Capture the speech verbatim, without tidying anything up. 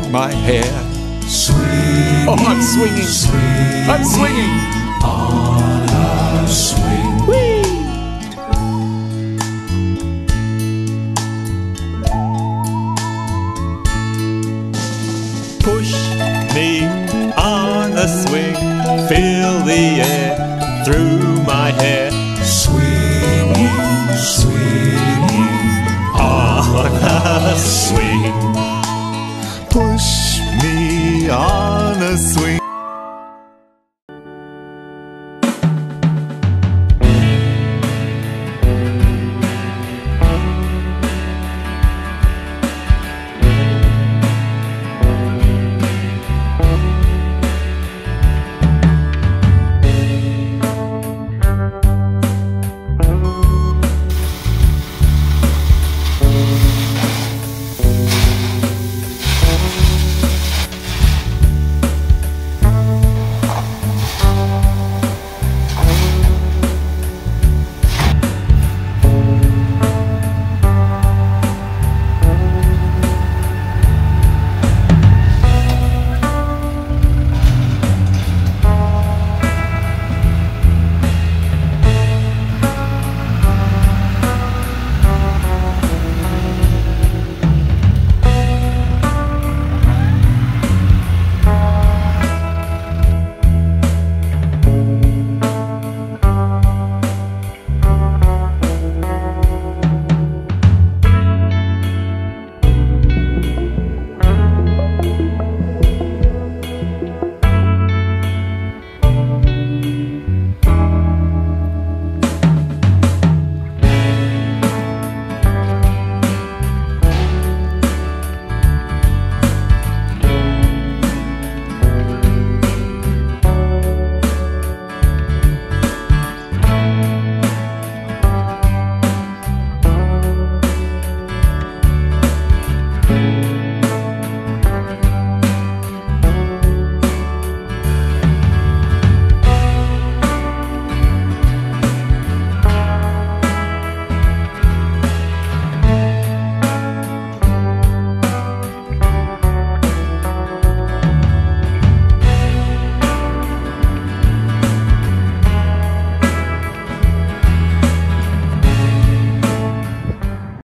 my hair. Swing. Oh, I'm swinging. Swing. I'm swinging. On a swing. Whee! Push me on a swing, feel the air through my hair. Swinging, swinging On a swing. Push me on a swing.